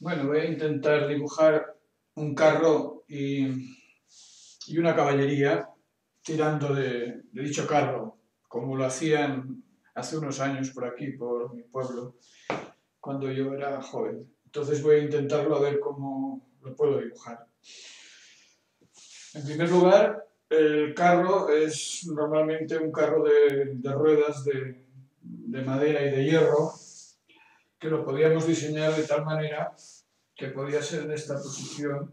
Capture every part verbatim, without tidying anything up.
Bueno, voy a intentar dibujar un carro y, y una caballería tirando de, de dicho carro, como lo hacían hace unos años por aquí, por mi pueblo, cuando yo era joven. Entonces voy a intentarlo a ver cómo lo puedo dibujar. En primer lugar, el carro es normalmente un carro de, de ruedas de, de madera y de hierro, que lo podíamos diseñar de tal manera que podía ser en esta posición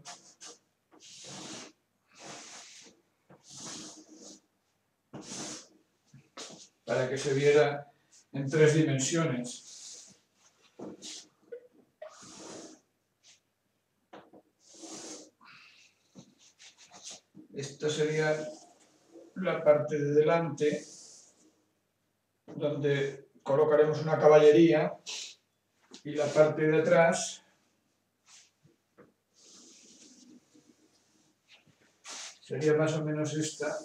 para que se viera en tres dimensiones. Esta sería la parte de delante, donde colocaremos una caballería, y la parte de atrás sería más o menos esta.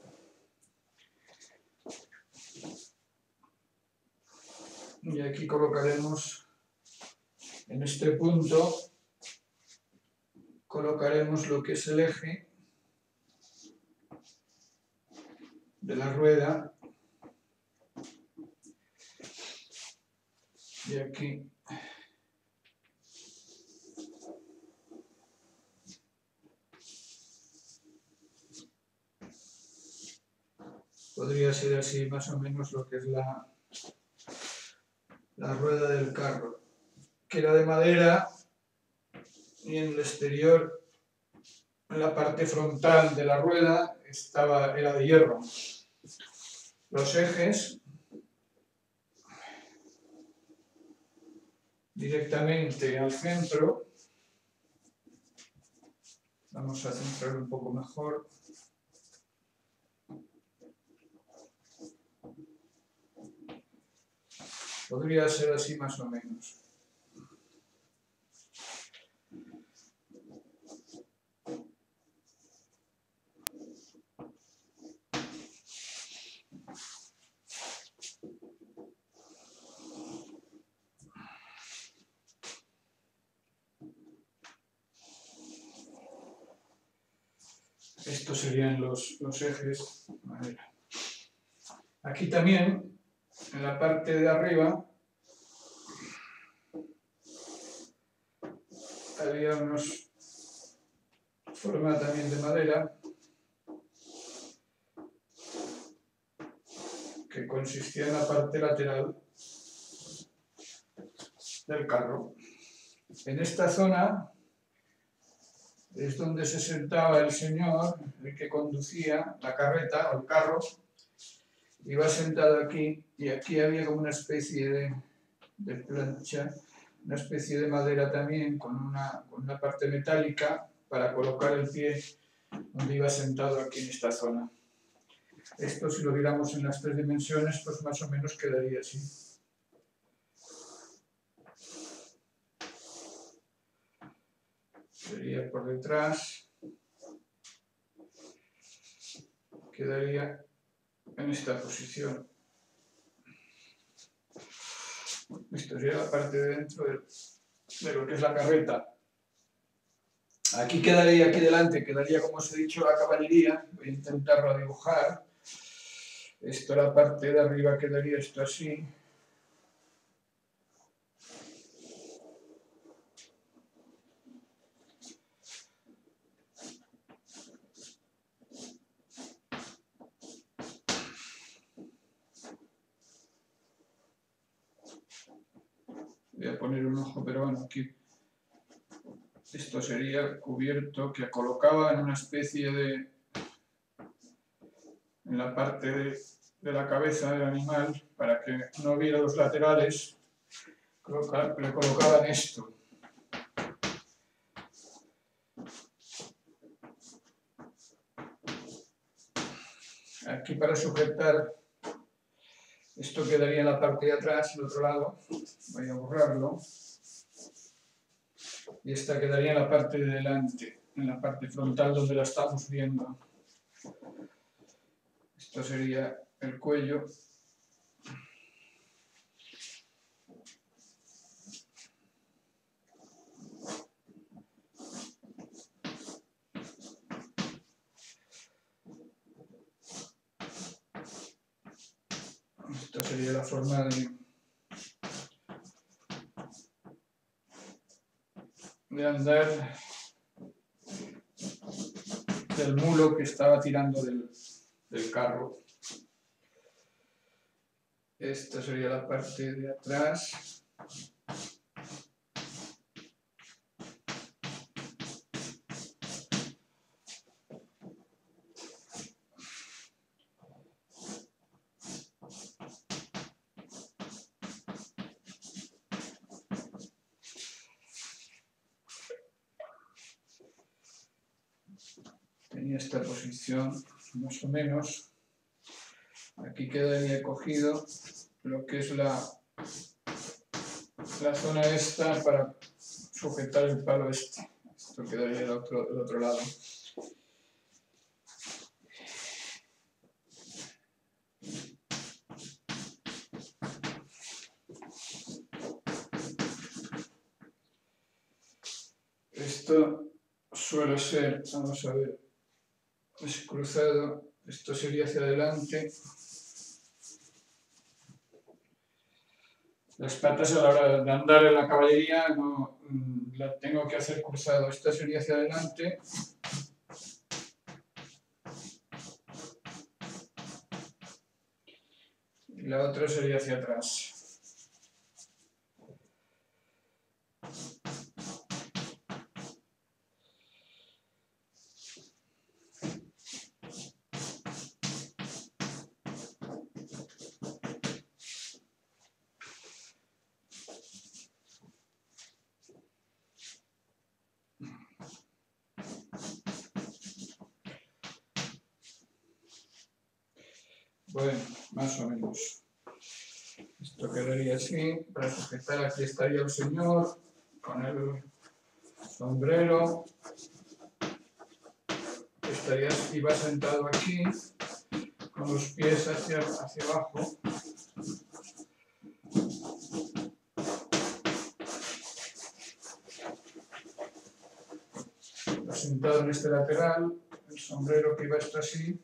Y aquí colocaremos, en este punto, colocaremos lo que es el eje de la rueda. Y aquí podría ser así más o menos lo que es la, la rueda del carro, que era de madera, y en el exterior, en la parte frontal de la rueda, estaba, era de hierro. Los ejes directamente al centro. Vamos a centrar un poco mejor. Podría ser así más o menos. Estos serían los, los ejes. Aquí también, en la parte de arriba, había una forma también de madera que consistía en la parte lateral del carro. En esta zona es donde se sentaba el señor, el que conducía la carreta o el carro. Iba sentado aquí, y aquí había como una especie de, de plancha, una especie de madera también con una, con una parte metálica para colocar el pie, donde iba sentado aquí en esta zona. Esto, si lo viéramos en las tres dimensiones, pues más o menos quedaría así. Sería por detrás, quedaría en esta posición. Esto sería la parte de dentro de, de lo que es la carreta. Aquí quedaría, aquí delante, quedaría, como os he dicho, la caballería. Voy a intentarlo dibujar. Esto, la parte de arriba, quedaría esto así. Voy a poner un ojo, pero bueno, aquí esto sería cubierto, que colocaba en una especie de, en la parte de, de la cabeza del animal, para que no viera los laterales, le colocaban esto. Aquí, para sujetar, esto quedaría en la parte de atrás, el otro lado. Voy a borrarlo. Y esta quedaría en la parte de delante, en la parte frontal donde la estamos viendo. Esto sería el cuello. sería la forma de, de andar del mulo que estaba tirando del, del carro. Esta sería la parte de atrás. Tenía esta posición más o menos. Aquí quedaría cogido lo que es la, la zona esta para sujetar el palo este. Esto quedaría del otro, del otro lado. Esto suele ser, vamos a ver, es cruzado, esto sería hacia adelante. Las patas a la hora de andar en la caballería no la tengo que hacer cruzado. Esta sería hacia adelante. Y la otra sería hacia atrás. Bueno, más o menos. Esto quedaría así. Para sujetar aquí estaría el señor con el sombrero. Estaría, iba sentado aquí con los pies hacia, hacia abajo. Iba sentado en este lateral, el sombrero que iba a estar así.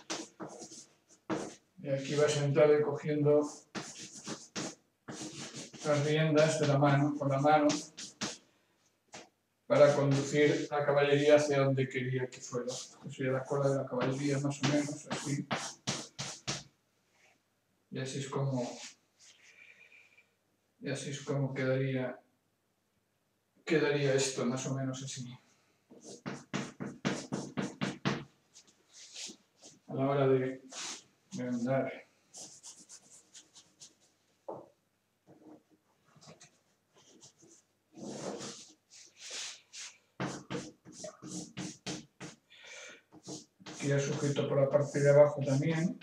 Y aquí va sentado y cogiendo las riendas de la mano, con la mano, para conducir la caballería hacia donde quería que fuera. Esta sería la cola de la caballería, más o menos, así. Y así es como, y así es como quedaría, quedaría esto, más o menos así. A la hora de, de andar. Queda sujeto por la parte de abajo también.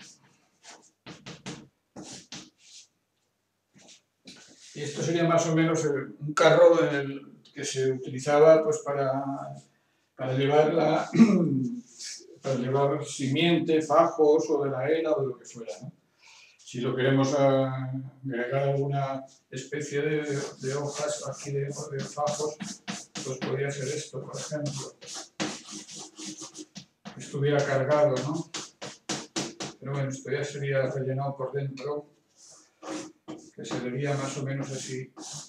Y esto sería más o menos un carro en el que se utilizaba pues para, para llevar la, para llevar simiente, fajos o de la era o de lo que fuera, ¿no? Si lo queremos agregar alguna especie de, de hojas aquí de, de fajos, pues podría ser esto, por ejemplo. Estuviera cargado, ¿no? Pero bueno, esto ya sería rellenado por dentro, que se vería más o menos así.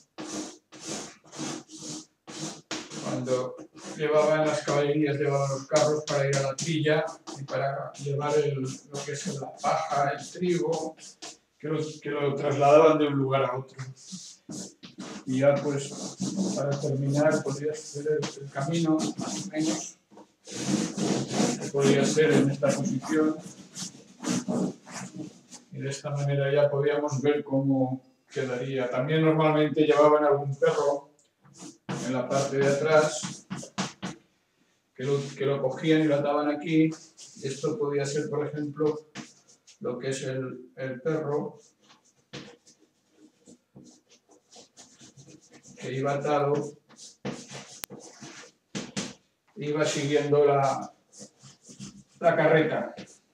Cuando llevaban las caballerías, llevaban los carros para ir a la trilla y para llevar el, lo que es la paja, el trigo, que lo, que lo trasladaban de un lugar a otro. Y ya pues, para terminar, podría ser el, el camino, más o menos, que podría ser en esta posición. Y de esta manera ya podíamos ver cómo quedaría. También normalmente llevaban algún perro en la parte de atrás, que lo, que lo cogían y lo ataban aquí. Esto podía ser, por ejemplo, lo que es el, el perro, que iba atado, iba siguiendo la, la carreta.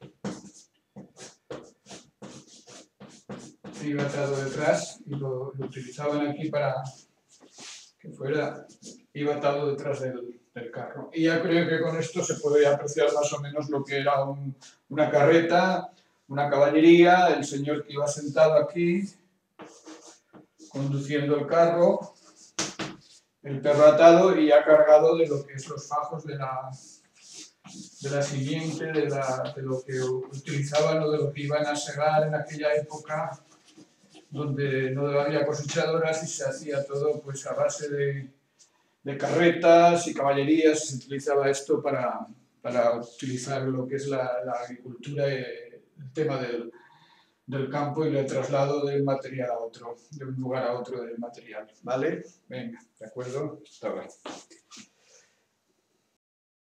Iba atado detrás y lo, lo utilizaban aquí para que fuera, iba atado detrás del, del carro. Y ya creo que con esto se puede apreciar más o menos lo que era un, una carreta una caballería, el señor que iba sentado aquí, conduciendo el carro, el perro atado y ya cargado de lo que es los fajos de la, de la simiente, de, la, de lo que utilizaban o de lo que iban a segar en aquella época, donde no había cosechadoras y se hacía todo pues a base de, de carretas y caballerías. Se utilizaba esto para, para utilizar lo que es la, la agricultura, el tema del, del campo y el traslado del material a otro, de un lugar a otro del material, ¿vale? Venga, ¿de acuerdo? Hasta ahora.